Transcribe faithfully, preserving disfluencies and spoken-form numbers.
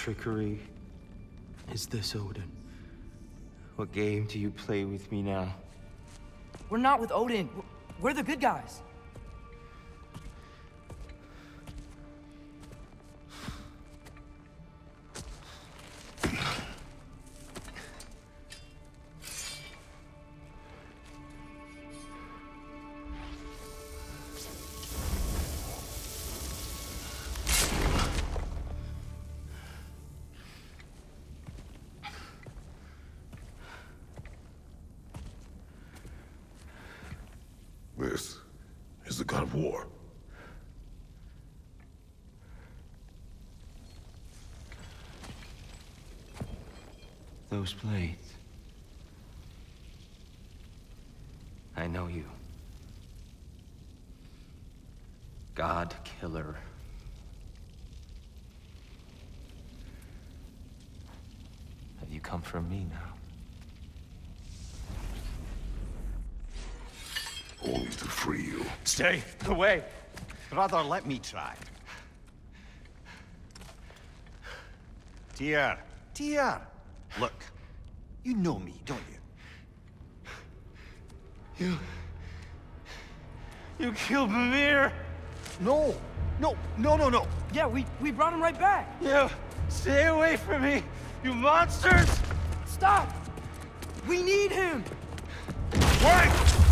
trickery? Is this Odin? What game do you play with me now? We're not with Odin. We're the good guys. This is the god of war. Those blades. I know you. God Killer. Have you come for me now? Only to free you. Stay away. Rather, let me try. Tyr, Tyr. Look, you know me, don't you? You... You killed Mimir! No, no, no, no, no. Yeah, we, we brought him right back. You... Stay away from me, you monsters! Stop! We need him! Wait!